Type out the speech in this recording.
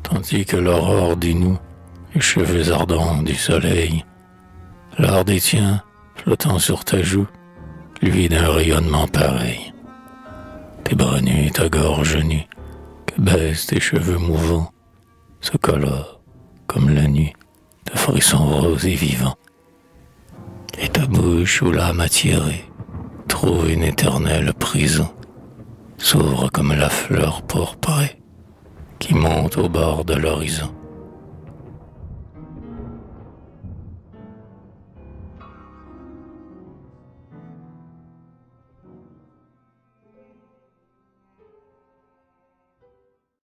tandis que l'aurore dénoue les cheveux ardents du soleil. L'art des tiens, flottant sur ta joue, lui d'un rayonnement pareil. Tes bras nus, ta gorge nue, que baissent tes cheveux mouvants, se colorent, comme la nuit, de frissons roses et vivants. Et ta bouche où l'âme attirée trouve une éternelle prison, s'ouvre comme la fleur pourprée qui monte au bord de l'horizon.